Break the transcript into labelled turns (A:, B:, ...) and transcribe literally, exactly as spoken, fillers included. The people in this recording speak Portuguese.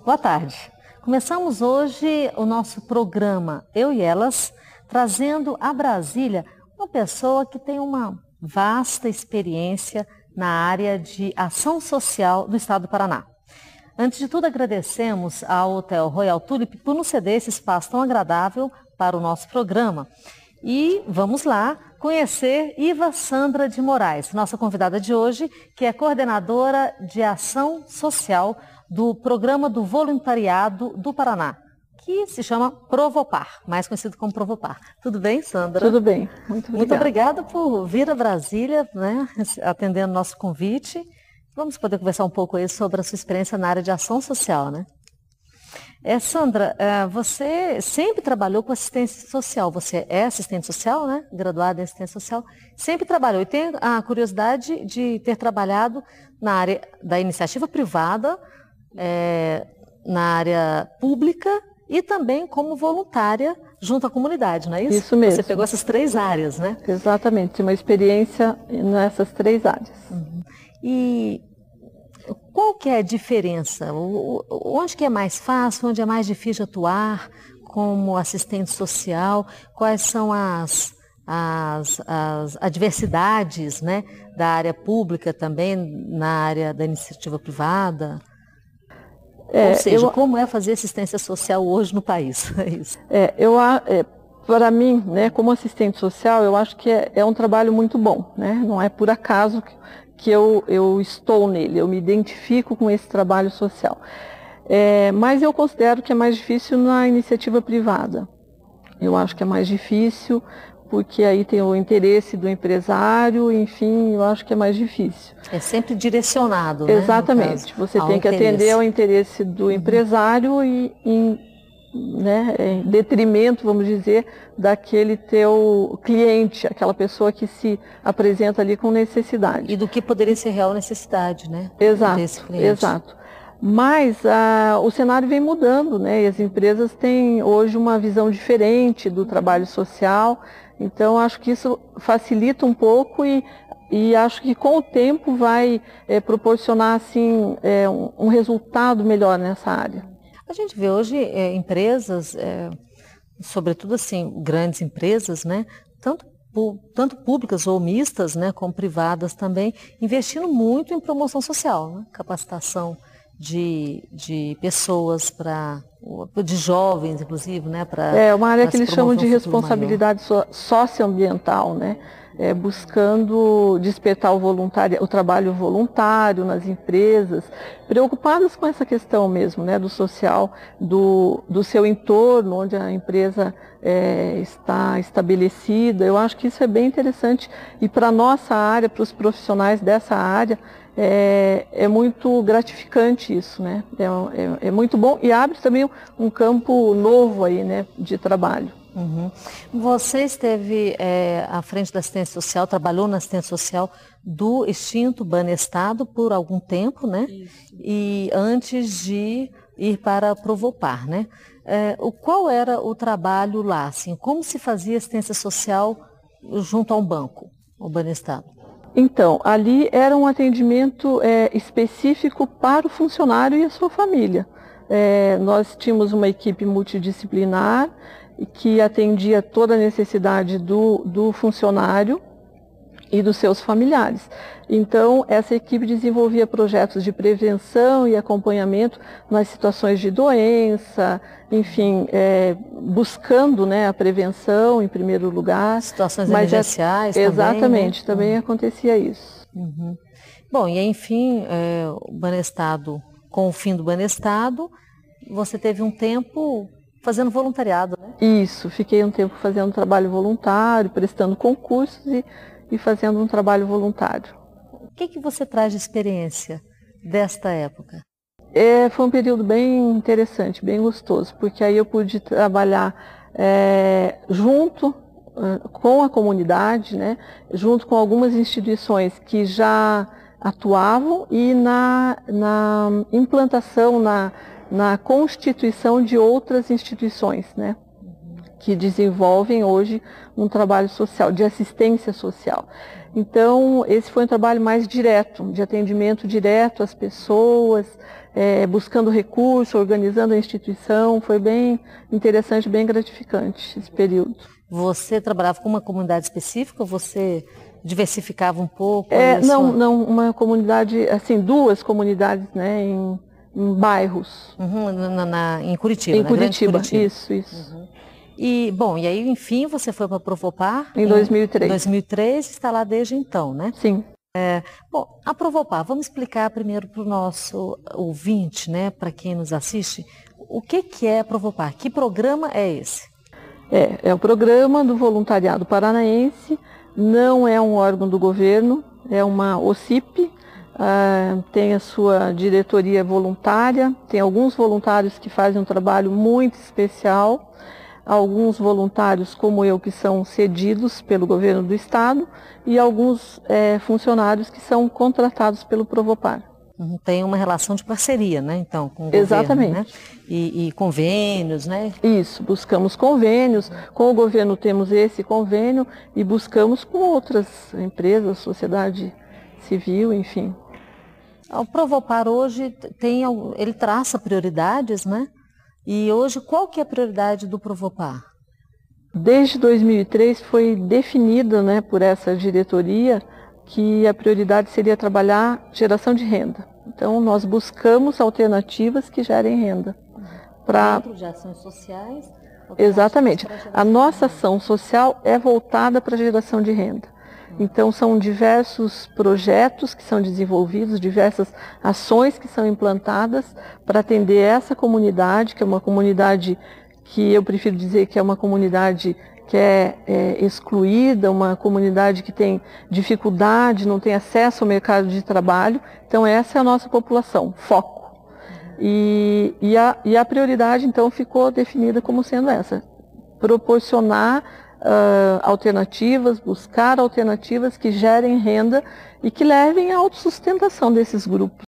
A: Boa tarde. Começamos hoje o nosso programa Eu e Elas, trazendo a Brasília uma pessoa que tem uma vasta experiência na área de ação social do estado do Paraná. Antes de tudo, agradecemos ao Hotel Royal Tulip por nos ceder esse espaço tão agradável para o nosso programa. E vamos lá conhecer Iva Sandra de Moraes, nossa convidada de hoje, que é coordenadora de ação social do Programa do Voluntariado do Paraná, que se chama Provopar, mais conhecido como Provopar. Tudo bem, Sandra?
B: Tudo bem, muito obrigada.
A: Muito obrigada por vir a Brasília, né, atendendo o nosso convite. Vamos poder conversar um pouco aí sobre a sua experiência na área de ação social, né? É, Sandra, você sempre trabalhou com assistência social, você é assistente social, né? Graduada em assistência social, sempre trabalhou e tem a curiosidade de ter trabalhado na área da iniciativa privada, é, na área pública e também como voluntária junto à comunidade, não é isso?
B: Isso mesmo.
A: Você pegou essas três áreas, né?
B: Exatamente, uma experiência nessas três áreas.
A: Uhum. E qual que é a diferença? Onde que é mais fácil, onde é mais difícil atuar como assistente social? Quais são as, as, as adversidades, né, da área pública também, na área da iniciativa privada? É, Ou seja, eu, como é fazer assistência social hoje no país? É isso.
B: É, eu, é, para mim, né, como assistente social, eu acho que é, é um trabalho muito bom, né? Não é por acaso que, que eu, eu estou nele, eu me identifico com esse trabalho social. É, mas eu considero que é mais difícil na iniciativa privada. Eu acho que é mais difícil porque aí tem o interesse do empresário, enfim, eu acho que é mais difícil.
A: É sempre direcionado, né?
B: Exatamente, você tem que atender ao interesse do uhum. empresário e em, né, em detrimento, vamos dizer, daquele teu cliente, aquela pessoa que se apresenta ali com necessidade.
A: E do que poderia ser real necessidade, né?
B: Exato,
A: desse cliente.
B: Exato. Mas ah, o cenário vem mudando, né? E as empresas têm hoje uma visão diferente do trabalho social. Então, acho que isso facilita um pouco e, e acho que com o tempo vai é, proporcionar assim, é, um, um resultado melhor nessa área.
A: A gente vê hoje é, empresas, é, sobretudo assim, grandes empresas, né, tanto, tanto públicas ou mistas, né, como privadas também, investindo muito em promoção social, né, capacitação de, de pessoas para... de jovens, inclusive, né? Pra,
B: é uma área que eles chamam de responsabilidade so, socioambiental, né? É, buscando despertar o, voluntário, o trabalho voluntário nas empresas, preocupadas com essa questão mesmo, né? Do social, do, do seu entorno, onde a empresa é, está estabelecida. Eu acho que isso é bem interessante e para a nossa área, para os profissionais dessa área, É, é muito gratificante isso, né? É, é, é muito bom e abre também um campo novo aí, né, de trabalho.
A: Uhum. Você esteve é, à frente da assistência social, trabalhou na assistência social do extinto Banestado por algum tempo, né? Isso. E antes de ir para Provopar, né? É, o, qual era o trabalho lá, assim? Como se fazia assistência social junto a um banco, o Banestado?
B: Então, ali era um atendimento é, específico para o funcionário e a sua família. É, nós tínhamos uma equipe multidisciplinar que atendia toda a necessidade do, do funcionário e dos seus familiares. Então, essa equipe desenvolvia projetos de prevenção e acompanhamento nas situações de doença, enfim, é, buscando, né, a prevenção em primeiro lugar.
A: Situações emergenciais
B: é,
A: também.
B: Exatamente,
A: né?
B: também
A: uhum.
B: acontecia isso.
A: Uhum. Bom, e enfim, é, o Banestado, com o fim do Banestado, você teve um tempo fazendo voluntariado, né?
B: Isso, fiquei um tempo fazendo trabalho voluntário, prestando concursos e e fazendo um trabalho voluntário.
A: O que, que você traz de experiência desta época?
B: É, foi um período bem interessante, bem gostoso, porque aí eu pude trabalhar é, junto uh, com a comunidade, né, junto com algumas instituições que já atuavam e na, na implantação, na, na constituição de outras instituições, né, que desenvolvem hoje um trabalho social, de assistência social. Então, esse foi um trabalho mais direto, de atendimento direto às pessoas, é, buscando recurso, organizando a instituição. Foi bem interessante, bem gratificante esse período.
A: Você trabalhava com uma comunidade específica ou você diversificava um pouco?
B: É, não, não, uma comunidade, assim, duas comunidades, né, em, em bairros.
A: Uhum, na, na, em Curitiba,
B: Em
A: na
B: Curitiba,
A: Curitiba,
B: isso, isso.
A: Uhum. E, bom, e aí, enfim, você foi para a Provopar?
B: Em dois mil e três.
A: Em dois mil e três, está lá desde então, né?
B: Sim.
A: É, bom, a Provopar, vamos explicar primeiro para o nosso ouvinte, né, para quem nos assiste, o que, que é a Provopar? Que programa é esse?
B: É, é o Programa do Voluntariado Paranaense, não é um órgão do governo, é uma O C I P, uh, tem a sua diretoria voluntária, tem alguns voluntários que fazem um trabalho muito especial, alguns voluntários como eu que são cedidos pelo governo do estado e alguns é, funcionários que são contratados pelo Provopar.
A: Tem uma relação de parceria, né, então, com o
B: Exatamente.
A: governo, né? E, e convênios, né?
B: Isso, buscamos convênios, com o governo temos esse convênio e buscamos com outras empresas, sociedade civil, enfim.
A: O Provopar hoje tem, ele traça prioridades, né? E hoje qual que é a prioridade do Provopar?
B: Desde dois mil e três foi definida, né, por essa diretoria que a prioridade seria trabalhar geração de renda. Então, nós buscamos alternativas que gerem renda. Pra...
A: Dentro de ações sociais?
B: Exatamente. A nossa ação social é voltada para a geração de renda. Então, são diversos projetos que são desenvolvidos, diversas ações que são implantadas para atender essa comunidade, que é uma comunidade que eu prefiro dizer que é uma comunidade que é, é excluída, uma comunidade que tem dificuldade, não tem acesso ao mercado de trabalho. Então, essa é a nossa população, foco. E, e, a, e a prioridade, então, ficou definida como sendo essa: proporcionar uh, alternativas, buscar alternativas que gerem renda e que levem à autossustentação desses grupos.